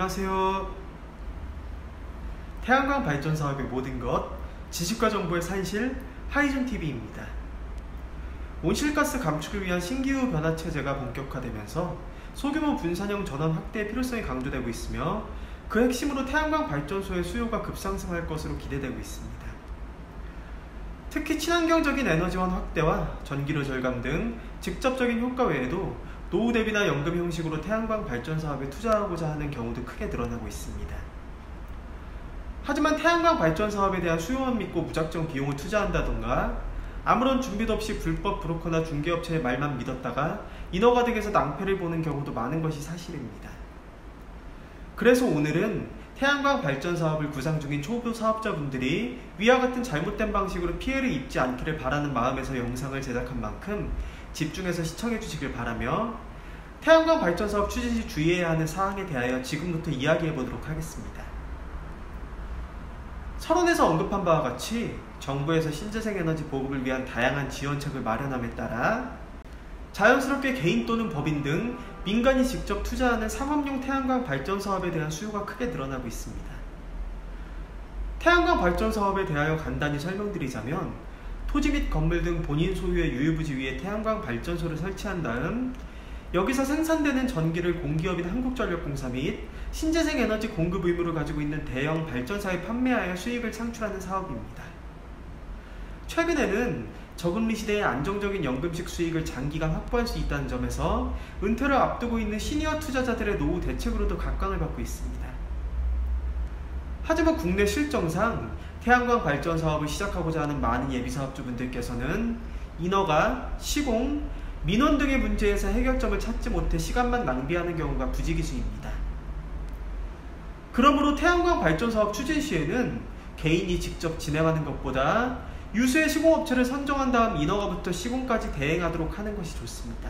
안녕하세요. 태양광 발전 사업의 모든 것, 지식과 정보의 산실, 하이존TV입니다. 온실가스 감축을 위한 신기후 변화 체제가 본격화되면서 소규모 분산형 전원 확대의 필요성이 강조되고 있으며 그 핵심으로 태양광 발전소의 수요가 급상승할 것으로 기대되고 있습니다. 특히 친환경적인 에너지원 확대와 전기료 절감 등 직접적인 효과 외에도 노후 대비나 연금 형식으로 태양광 발전 사업에 투자하고자 하는 경우도 크게 늘어나고 있습니다. 하지만 태양광 발전 사업에 대한 수요만 믿고 무작정 비용을 투자한다던가 아무런 준비도 없이 불법 브로커나 중개업체의 말만 믿었다가 인허가 등에서 낭패를 보는 경우도 많은 것이 사실입니다. 그래서 오늘은 태양광 발전 사업을 구상 중인 초보 사업자분들이 위와 같은 잘못된 방식으로 피해를 입지 않기를 바라는 마음에서 영상을 제작한 만큼 집중해서 시청해 주시길 바라며 태양광 발전 사업 추진 시 주의해야 하는 사항에 대하여 지금부터 이야기해 보도록 하겠습니다. 서론에서 언급한 바와 같이 정부에서 신재생에너지 보급을 위한 다양한 지원책을 마련함에 따라 자연스럽게 개인 또는 법인 등 민간이 직접 투자하는 상업용 태양광 발전 사업에 대한 수요가 크게 늘어나고 있습니다. 태양광 발전 사업에 대하여 간단히 설명드리자면 토지 및 건물 등 본인 소유의 유유부지 위에 태양광 발전소를 설치한 다음 여기서 생산되는 전기를 공기업인 한국전력공사 및 신재생에너지 공급 의무를 가지고 있는 대형 발전사에 판매하여 수익을 창출하는 사업입니다. 최근에는 저금리 시대의 안정적인 연금식 수익을 장기간 확보할 수 있다는 점에서 은퇴를 앞두고 있는 시니어 투자자들의 노후 대책으로도 각광을 받고 있습니다. 하지만 국내 실정상 태양광 발전 사업을 시작하고자 하는 많은 예비사업주분들께서는 인허가, 시공, 민원 등의 문제에서 해결점을 찾지 못해 시간만 낭비하는 경우가 부지기수입니다. 그러므로 태양광 발전 사업 추진 시에는 개인이 직접 진행하는 것보다 유수의 시공업체를 선정한 다음 인허가부터 시공까지 대행하도록 하는 것이 좋습니다.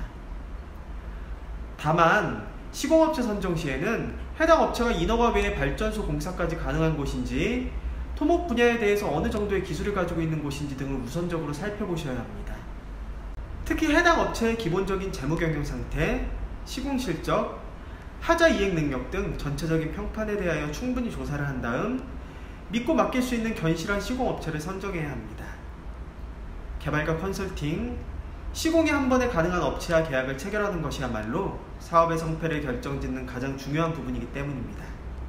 다만 시공업체 선정 시에는 해당 업체가 인허가 외에 발전소 공사까지 가능한 곳인지 토목 분야에 대해서 어느 정도의 기술을 가지고 있는 곳인지 등을 우선적으로 살펴보셔야 합니다. 특히 해당 업체의 기본적인 재무경영 상태, 시공 실적, 하자 이행 능력 등 전체적인 평판에 대하여 충분히 조사를 한 다음 믿고 맡길 수 있는 견실한 시공업체를 선정해야 합니다. 개발과 컨설팅, 시공이 한 번에 가능한 업체와 계약을 체결하는 것이야말로 사업의 성패를 결정짓는 가장 중요한 부분이기 때문입니다.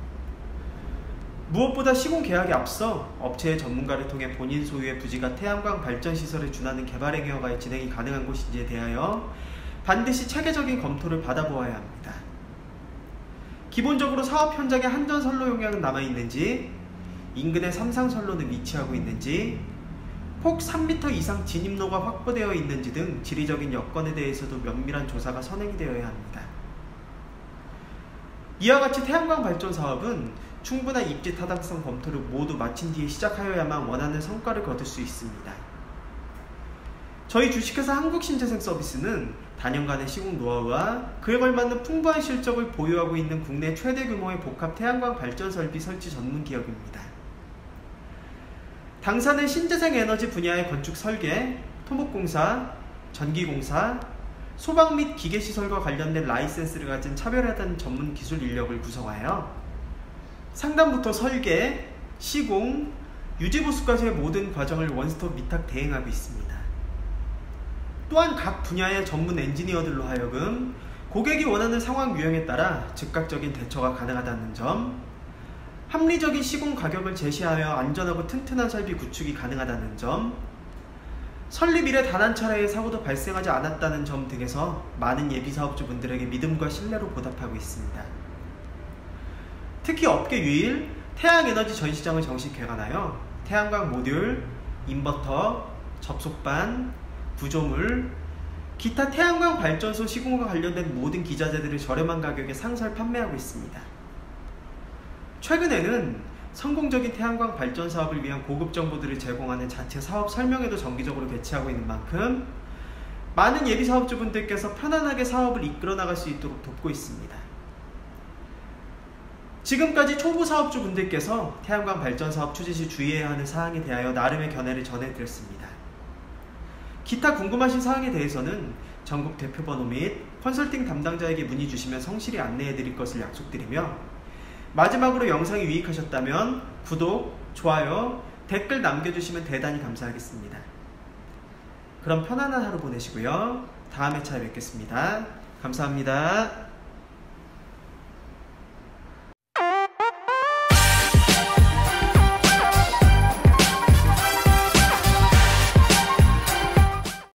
무엇보다 시공 계약에 앞서 업체의 전문가를 통해 본인 소유의 부지가 태양광 발전 시설에 준하는 개발 행위가 진행이 가능한 곳인지에 대하여 반드시 체계적인 검토를 받아보아야 합니다. 기본적으로 사업 현장에 한전선로 용량은 남아있는지, 인근에 삼상선로는 위치하고 있는지, 폭 3m 이상 진입로가 확보되어 있는지 등 지리적인 여건에 대해서도 면밀한 조사가 선행이 되어야 합니다. 이와 같이 태양광 발전 사업은 충분한 입지 타당성 검토를 모두 마친 뒤에 시작하여야만 원하는 성과를 거둘 수 있습니다. 저희 주식회사 한국신재생서비스는 단연간의 시공 노하우와 그에 걸맞는 풍부한 실적을 보유하고 있는 국내 최대 규모의 복합 태양광 발전 설비 설치 전문 기업입니다. 당사는 신재생에너지 분야의 건축 설계, 토목공사, 전기공사, 소방 및 기계시설과 관련된 라이센스를 가진 차별화된 전문 기술 인력을 구성하여 상담부터 설계, 시공, 유지보수까지의 모든 과정을 원스톱 위탁 대행하고 있습니다. 또한 각 분야의 전문 엔지니어들로 하여금 고객이 원하는 상황 유형에 따라 즉각적인 대처가 가능하다는 점, 합리적인 시공 가격을 제시하여 안전하고 튼튼한 설비 구축이 가능하다는 점, 설립 이래 단 한 차례의 사고도 발생하지 않았다는 점 등에서 많은 예비사업주분들에게 믿음과 신뢰로 보답하고 있습니다. 특히 업계 유일 태양에너지 전시장을 정식 개관하여 태양광 모듈, 인버터, 접속반, 구조물, 기타 태양광 발전소 시공과 관련된 모든 기자재들을 저렴한 가격에 상설 판매하고 있습니다. 최근에는 성공적인 태양광 발전 사업을 위한 고급 정보들을 제공하는 자체 사업 설명회도 정기적으로 개최하고 있는 만큼 많은 예비사업주분들께서 편안하게 사업을 이끌어 나갈 수 있도록 돕고 있습니다. 지금까지 초보 사업주분들께서 태양광 발전 사업 추진 시 주의해야 하는 사항에 대하여 나름의 견해를 전해드렸습니다. 기타 궁금하신 사항에 대해서는 전국 대표번호 및 컨설팅 담당자에게 문의 주시면 성실히 안내해드릴 것을 약속드리며 마지막으로 영상이 유익하셨다면 구독, 좋아요, 댓글 남겨주시면 대단히 감사하겠습니다. 그럼 편안한 하루 보내시고요. 다음 회차에 뵙겠습니다. 감사합니다.